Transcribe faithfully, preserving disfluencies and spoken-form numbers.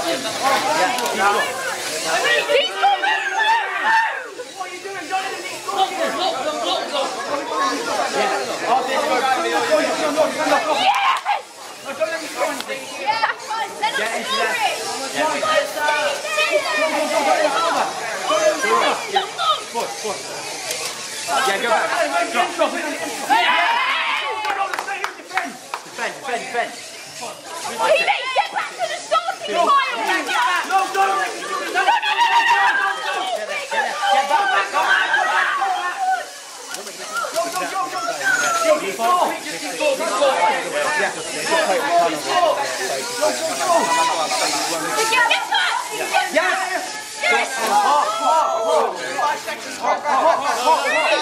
Yeah, go back. Drop, drop. Defend, defend, defend. Teammate, get back to the starting line! No, no, no, no, no, no, get back, go back, go back. Go, go, go, go. Keep score. Keep score, keep score. Yeah, go, go, go. Get back! Yes! Hot, hot, hot. Five seconds, hot, hot, hot, hot.